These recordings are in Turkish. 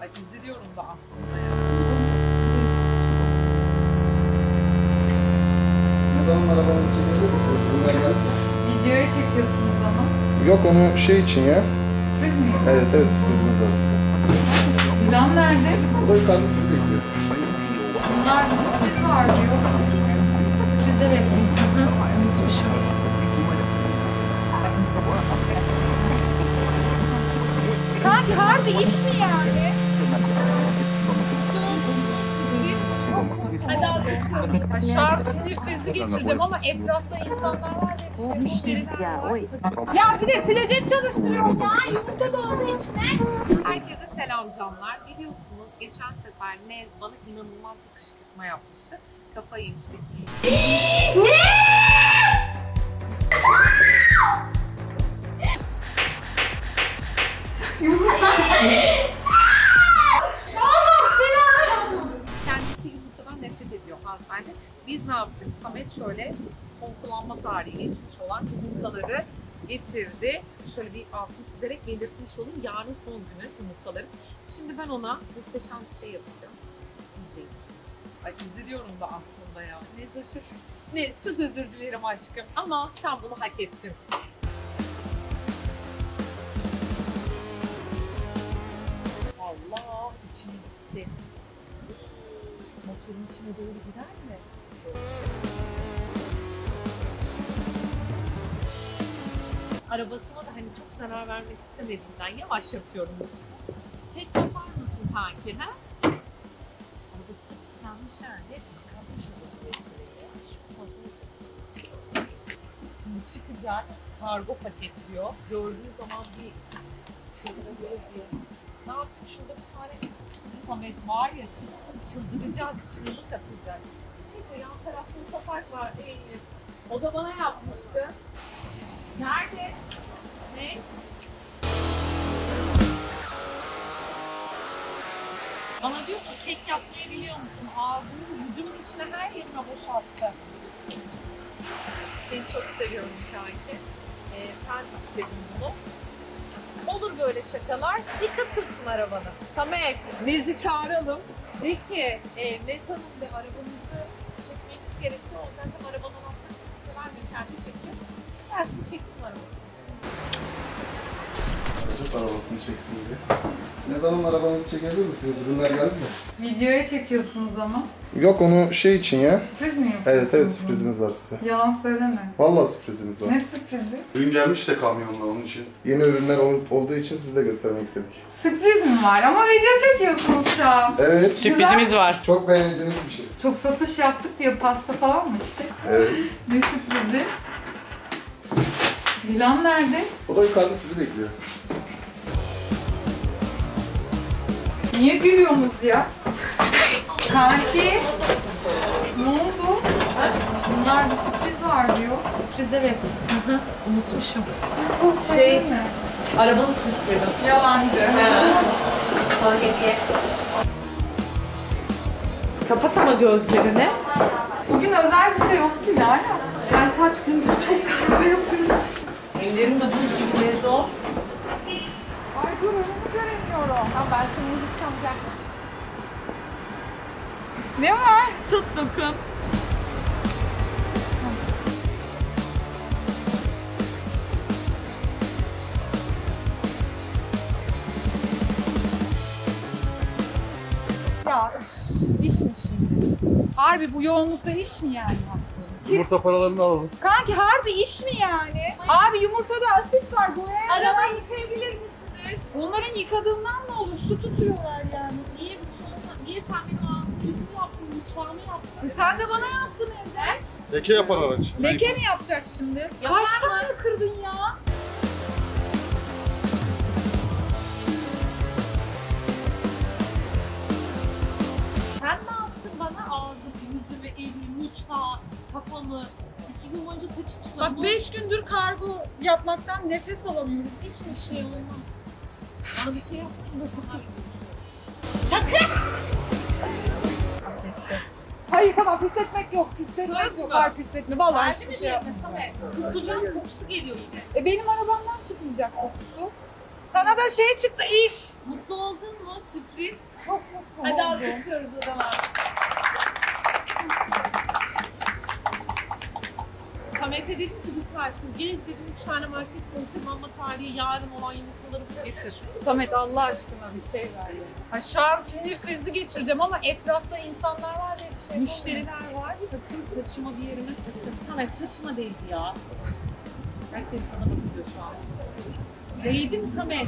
Ay, üzülüyorum da aslında ya. Ne zaman arabanın içine gelir misiniz? Bunlar geldi. Videoya çekiyorsunuz ama. Yok onu şey için ya. Sürpriz mi? Evet sürprizimiz var size. Dilan nerede? O da yukarıda sizi bekliyor. Bunlar bir sürpriz var diyor. Sürpriz evet. Unutmuşum. Kanki harbi iş mi yani? Hadi alkışlıyorum. Ay, şu an sinir krizi geçireceğim ama etrafta insanlar var ve müşteriler var. Ya bir de silecek çalıştırıyorum ya. Yumurta doldu içine. Herkese selam canlar. Biliyorsunuz geçen sefer Nez bana inanılmaz bir kışkırtma yapmıştı. Kafayı yemiştik. Kendisi yumurtadan nefret ediyor hanımefendi. Biz ne yaptık? Samet şöyle son kullanma tarihi geçmiş olan yumurtaları getirdi. Şöyle bir altını çizerek belirtmiş olayım. Yarın son günü yumurtaların. Şimdi ben ona muhteşem bir şey yapacağım. İzleyin. Ay, üzülüyorum da aslında ya. Neyse çok özür dilerim aşkım ama sen bunu hak ettin. Allah, içine gitti. Motorun içine doğru gider mi? Arabasına da hani çok zarar vermek istemediğimden yavaş yapıyorum. Tek yapar mısın kanki ha? Arabası da pislenmiş yani. Neyse bakalım şurada bir Şimdi çıkacak, kargo paketliyor. Gördüğü zaman bir çıldırabilir diye. Ne yapayım, şurada bir tane Samet var ya, çıldıracak, çığlık atacak. Neyse yan tarafta otopark var, iyi. O da bana yapmıştı. Nerede? Ne? Bana diyor ki kek yapmayı biliyor musun? Ağzını yüzümün içine her yerine boşalttı. Seni çok seviyorum kanki. Sen istedin bunu. Olur böyle şakalar. Yıkatırsın arabanı. Samet, Nez'i çağıralım. De ki, Nez Hanım de arabamızı çekmemiz gerekiyor. O zaten arabanın anahtarını vermiyor. Kendi çekiyor. Gelsin çeksin arabasını. Aracı arabasını çeksin diye. Ne zaman arabanızı çekebilir misiniz? Ürünler geldi mi? Videoya çekiyorsunuz ama. Yok onu şey için ya. Sürpriz mi yapıyorsunuz? Evet sürprizimiz var size. Yalan söyleme. Vallahi sürprizimiz var. Ne sürprizi? Ürün gelmiş de kamyonla onun için. Yeni ürünler olduğu için size göstermek istedik. Sürpriz mi var? Ama video çekiyorsunuz şu an. Evet. Sürprizimiz var. Çok beğendiğiniz bir şey. Çok satış yaptık diye pasta falan mı çiçek? Evet. Ne sürprizi? Dilan nerede? O da yukarıda sizi bekliyor. Niye gülüyorsunuz ya? Kanki. Ne oldu? Bunlar bir sürpriz var diyor. Sürpriz evet. Unutmuşum. Şey mi? Arabanı süsledim. Yalancı. Sana hediye. Kapat ama gözlerini. Bugün özel bir şey yok ki yani. Sen kaç gündür çok kahve yapıyorsun. Ellerim de buz gibi Nezo. Ay dur önümü göremiyorum. Tamam ben seni unutacağım gel. Ne var? Tut dokun. Ya iş mi şimdi? Harbi bu yoğunlukta iş mi yani? Yumurta paralarını alalım. Kanki harbi iş mi yani? Abi yumurtada asit var bu ya. Arabayı yıkayabilir misiniz? Onların yıkadığından ne olur? Su tutuyorlar yani. Niye bir şey olmaz? Niye sen benim ağzımı yüzümü yaptın, mutfağımı yaptın? Sen de bana yaptın evde. Leke yapar araç. Leke mi yapacak şimdi? Yapar Kaç mı? tane kırdın ya? Sen ne yaptın bana? Ağzımı, yüzümü, elimi, mutfağı, kafamı. 2 gün boyunca saçım çıkmadı. Bak 5 gündür kargo yapmaktan nefes alamıyorum. Hiçbir şey olmaz. Bana bir şey yapmayın da sana Hayır tamam pisletmek yok. Pisletmek Söz yok. mü? Var pisletme. Vallahi Verdi hiçbir mi şey bir yapmam. Samet? Kız sıcak kokusu geliyor yine. Benim arabamdan çıkmayacak kokusu. Sana da şey çıktı iş. Mutlu oldun mu? Sürpriz. Çok mutlu Hadi oldum. alkışlıyoruz o zaman. Samet'e dedim ki bir saattir gez dedim 3 tane market sonu tamamla tarihi yarın olan yumurtaları getir. Samet Allah aşkına bir şey ver. Ha, şu an sinir krizi geçireceğim ama etrafta insanlar var diye bir şey Müşteriler var sakın saçıma bir yerime sakın. Samet saçıma değdi ya. Herkes sana bakıyor şu an. Değdi mi Samet?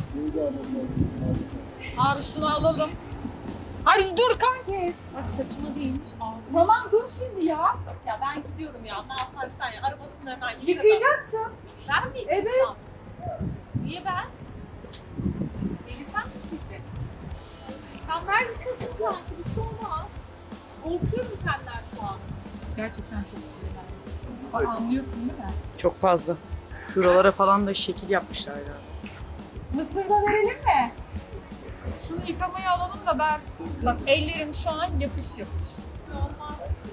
Abi şunu alalım. Hadi dur kanki. Bak saçıma değmiş ağzıma. Tamam dur şimdi ya. Ya ben gidiyorum ya ne yaparsan ya arabasını hemen Yıkayacaksın. Ben mi yıkayacağım? Niye ben? Beni sen mi sildin? Sen ver yıkasın kanki bir şey olmaz. Korkuyorum senden şu an. Gerçekten çok sinirlendim. Bak anlıyorsun değil mi? Çok fazla. Şuralara falan da şekil yapmışlar ya. Mısır da verelim mi? Şunu yıkamaya alalım da ben... Bak ellerim şu an yapış yapış. Olmaz.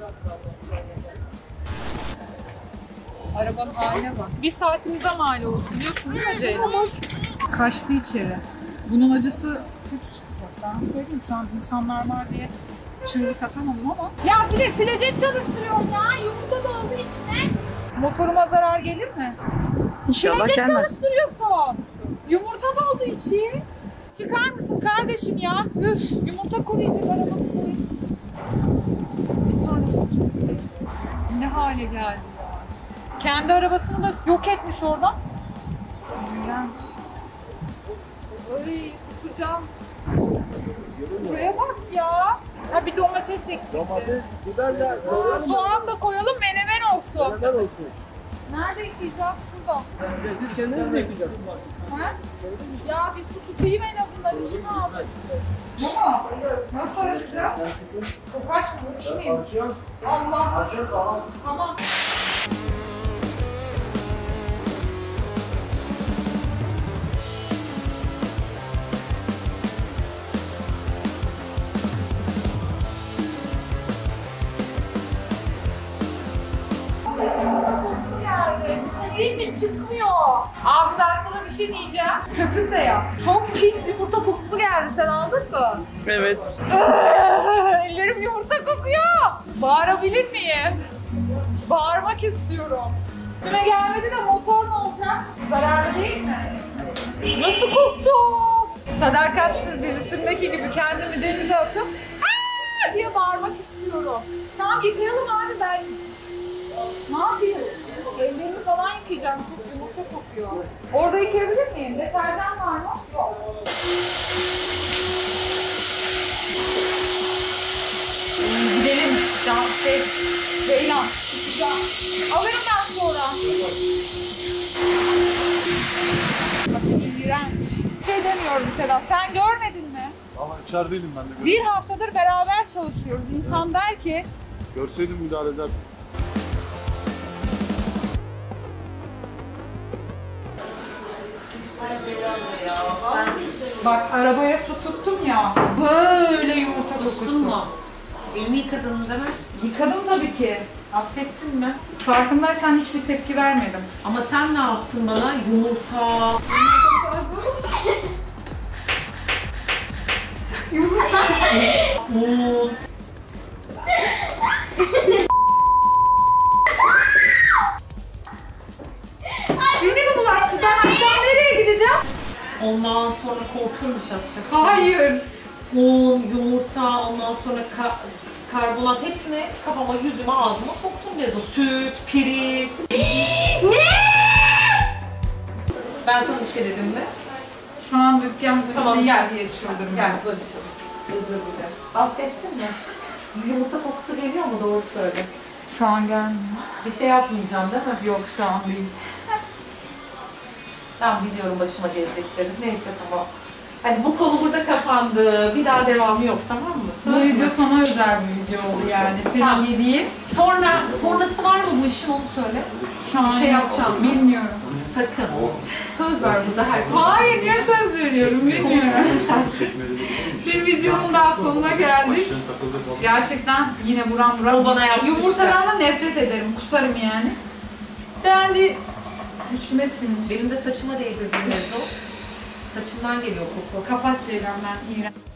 Arabanın haline bak. Bir saatimize mal oldu biliyorsun değil mi Ceylan? Kaçtı içeri. Bunun acısı kötü çıkacak. Ben söyleyeyim şu an insanlar var diye çığlık atamadım ama. Ya bir de silecek çalıştırıyorum ya. Yumurta doldu içine. Motoruma zarar gelir mi? İnşallah Silecek gelmez. çalıştırıyorsun. Yumurta doldu içi. Çıkar mısın kardeşim ya? Üf, yumurta kuruyacak arabamı koy. Bir tane olacak. Ne hale geldi ya. Kendi arabasını da yok etmiş oradan. İğrenç. Ay kusacağım. Şuraya bak ya. Ha bir domates eksikti. Biber de Soğan da koyalım menemen olsun. biber olsun. Nerede yıkayacağız? Şurada. Siz kendiniz mi yıkayacaksınız? Ha? Ya bir su tutayım en azından içine aldım. Baba nasıl arayacağız? O kaç mı? Uçmayayım. Allah. Tamam. Bir şey değil mi? Çıkmıyor. Abi ben sana bir şey diyeceğim. Köpük de yap. Çok pis yumurta kokusu geldi. Sen aldın mı? Evet. Ellerim yumurta kokuyor. Bağırabilir miyim? Bağırmak istiyorum. Üstüme gelmedi de motor ne olacak? Zararlı değil mi? Nasıl koktu? Sadakatsiz dizisindeki gibi kendimi denize atıp "Aa!" diye bağırmak istiyorum. Tamam yıkayalım abi ben. Ne yapayım? Ellerimi falan yıkayacağım. Çok yumurta kokuyor. Orada yıkayabilir miyim? Deterjan var mı? Yok. Gidelim. Ceylan. Alırım ben sonra. Bakın iğrenç. Şey demiyorum Sedat. Sen görmedin mi? Ama içerideydim ben de. Bir haftadır beraber çalışıyoruz. İnsan der ki Görseydim müdahale ederdim. bak arabaya su tuttum ya. Böyle yumurta kokusu. Kustun mu? Elini yıkadın mı demek? Yıkadım tabii ki. Affettin mi? Farkındaysan hiçbir tepki vermedim. Ama sen ne yaptın bana? Yumurta. Un. Beni mi bulaştı? Ben akşam nereye gideceğim? Ondan sonra korkunç yapacaksın. Hayır. Un, yumurta, ondan sonra karbonat hepsini kafama, yüzüme, ağzıma soktum Lezo. Süt, pirinç. Ne? Ben sana bir şey dedim mi? Şu an dükkan Tamam gel. diye çıldırdım. Gel barışalım. Özür dilerim. Affettin mi? Yumurta kokusu geliyor mu? Doğru söyle. Şu an gelmiyor. Bir şey yapmayacağım değil mi? Yok şu an değil. Ben biliyorum başıma gelecekleri. Neyse tamam. Hani bu konu burada kapandı. Bir daha devamı yok tamam mı? Bu Söz mü? video sana özel bir video oldu yani. Tamam. Senin yediğin. Sonrası var mı bu işin onu söyle. Şu an şey yapacağım. Bilmiyorum. Sakın. Söz ver burada herkes. Hayır niye söz veriyorum bilmiyorum. Bir videonun daha sonuna geldik. Gerçekten yine buram buram. O bana yaptı Yumurtadan da nefret ederim. Kusarım yani. Ben de üstüme sinmiş. Benim de saçıma değdirdin Lezo. Saçından geliyor koku. Kapat Ceylan, ben iğrenç.